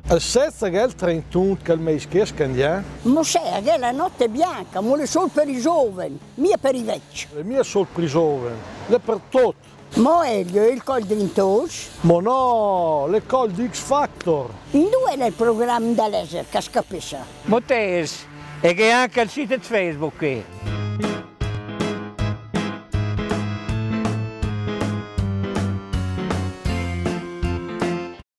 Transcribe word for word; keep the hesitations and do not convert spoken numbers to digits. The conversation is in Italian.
E senza che il trentuno che il mese che scandia? Ma sai che la notte è bianca, ma è solo per i giovani, mia per i vecchi. Le mie sono per i giovani, le per tutti. Ma Elio, il col d'intos? Ma no, le col di X Factor. In due è il programma da laser che scapessa. Ma te, e che anche il sito Facebook qui.